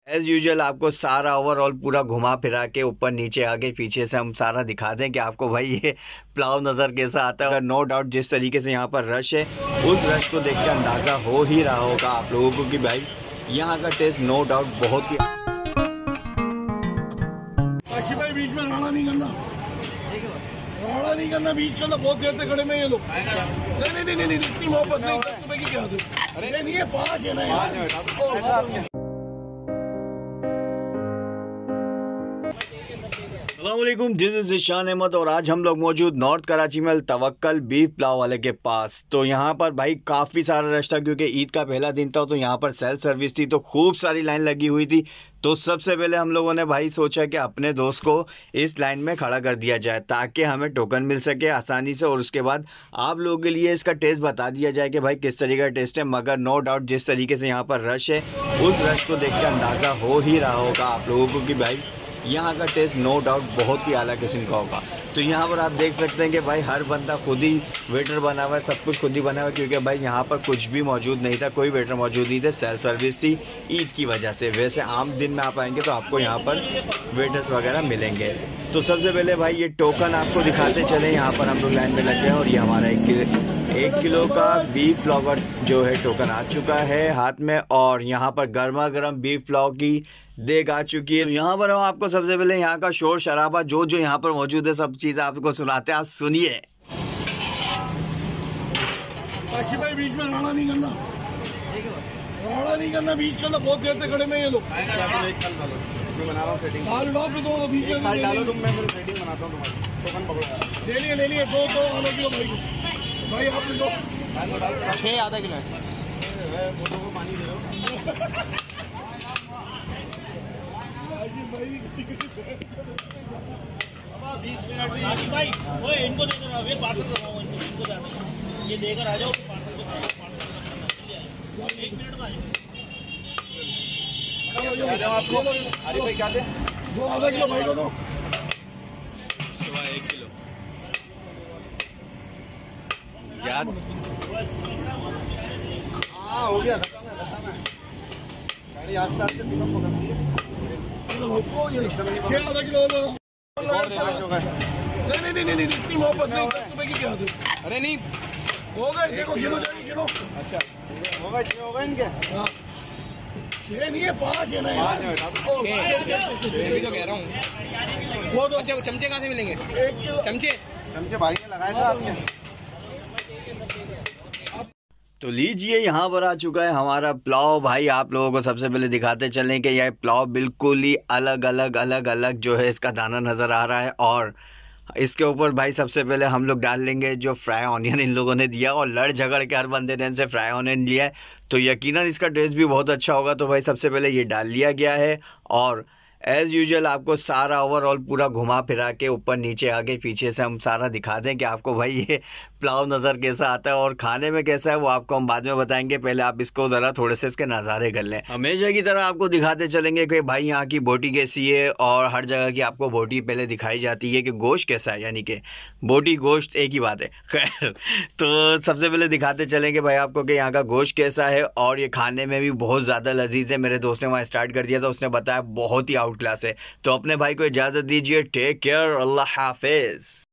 As usual आपको सारा overall पूरा घुमा फिरा के ऊपर नीचे आगे पीछे से हम सारा दिखा दें कि आपको भाई ये पुलाव नज़र कैसा आता है। नो डाउट जिस तरीके से यहाँ पर रश है, उस रश को देख के अंदाज़ा हो ही रहा होगा आप लोगों को कि भाई यहाँ का टेस्ट नो डाउट बहुत ही। भाई बीच में राणा नहीं करना बीच में, बहुत देर से खड़े में ये लोग। नहीं इतनी मोहब्बत नहीं, 10 रुपए की क्या दे? अरे नहीं है, 5 है ना यार। अस्सलामुअलैकुम, दिस इज ईशान अहमद और आज हम लोग मौजूद नॉर्थ कराची में तवक्कल बीफ पुलाव वाले के पास। तो यहाँ पर भाई काफ़ी सारा रश था क्योंकि ईद का पहला दिन था, तो यहाँ पर सेल्फ सर्विस थी, तो खूब सारी लाइन लगी हुई थी। तो सबसे पहले हम लोगों ने भाई सोचा कि अपने दोस्त को इस लाइन में खड़ा कर दिया जाए ताकि हमें टोकन मिल सके आसानी से, और उसके बाद आप लोगों के लिए इसका टेस्ट बता दिया जाए कि भाई किस तरीके का टेस्ट है। मगर नो डाउट जिस तरीके से यहाँ पर रश है, उस रश को देख के अंदाज़ा हो ही रहा होगा आप लोगों को कि भाई यहाँ का टेस्ट नो डाउट बहुत ही आला किस्म का होगा। तो यहाँ पर आप देख सकते हैं कि भाई हर बंदा खुद ही वेटर बना हुआ है, सब कुछ खुद ही बना हुआ है, क्योंकि भाई यहाँ पर कुछ भी मौजूद नहीं था, कोई वेटर मौजूद नहीं थे, सेल्फ सर्विस थी ईद की वजह से। वैसे आम दिन में आप आएंगे तो आपको यहाँ पर वेटर्स वगैरह मिलेंगे। तो सबसे पहले भाई ये टोकन आपको दिखाते चले। यहाँ पर हम लोग लाइन में लग गए और ये हमारा 1 किलो का बीफ पुलाव जो है टोकन आ चुका है हाथ में, और यहाँ पर गर्मा गर्म बीफ पुलाव की देग आ चुकी है। तो यहाँ पर हम आपको सबसे पहले यहाँ का शोर शराबा जो यहाँ पर मौजूद है सब चीज़ें आपको सुनाते हैं, आप सुनिए। भाई बीच में राणा नहीं करना बीच में, बहुत देर से खड़े में ये लोग। मैं बना रहा हूँ सेटिंग, डालो तुम, मैं सेटिंग बनाता हूँ तुम्हारी। टोकन पकड़ो, ले लिए 2 आलू किलो भाई आप दो 6 आधा किलो है। फोटो को पानी दे दो। भाई वो इनको दे दो, ये पार्सल करवाओ, इनको जाना, ये लेकर आ जाओ पार्सल को। 1 मिनट में क्या दें आपको? अरे भाई क्या दें? 2 आधा किलो भाई को दो। 1 किलो यार। हाँ हो गया, खत्म है। गाड़ी आस्ते आस्ते पिकअप पकड़ती है। 6 आधा किलो नहीं इतनी मोहब्बत नहीं, 10 रुपए की क्या दे? अरे नहीं हो गए, देखो किलो। अच्छा होगा, 6 होगा इनके। हाँ 6 नहीं है, 5 है ना यार। 5 तो कह रहा हूँ। वो दो। अच्छा चमचे कहाँ से मिलेंगे? 1 किलो चमचे भाई ने लगाए थे आपके। तो लीजिए यहाँ पर आ चुका है हमारा पुलाव। भाई आप लोगों को सबसे पहले दिखाते चलें कि यह पुलाव बिल्कुल ही अलग जो है इसका दाना नज़र आ रहा है, और इसके ऊपर भाई सबसे पहले हम लोग डाल लेंगे जो फ्राई ऑनियन इन लोगों ने दिया, और लड़ झगड़ के हर बंदे ने इनसे फ्राई ऑनियन लिया है, तो यकीनन इसका टेस्ट भी बहुत अच्छा होगा। तो भाई सबसे पहले ये डाल लिया गया है, और एज़ यूजुअल आपको सारा ओवरऑल पूरा घुमा फिरा के ऊपर नीचे आगे पीछे से हम सारा दिखा दें कि आपको भाई ये पुलाव नज़र कैसा आता है, और खाने में कैसा है वो आपको हम बाद में बताएंगे। पहले आप इसको ज़रा थोड़े से इसके नज़ारे कर लें। हमेशा की तरह आपको दिखाते चलेंगे कि भाई यहाँ की बोटी कैसी है, और हर जगह की आपको बोटी पहले दिखाई जाती है कि गोश्त कैसा है, यानी कि बोटी गोश्त एक ही बात है। खैर तो सबसे पहले दिखाते चलेंगे भाई आपको कि यहाँ का गोश्त कैसा है, और ये खाने में भी बहुत ज़्यादा लजीज है। मेरे दोस्त ने वहाँ स्टार्ट कर दिया था, उसने बताया बहुत ही आउट क्लास है। तो अपने भाई को इजाज़त दीजिए, टेक केयर, अल्लाह हाफिज़।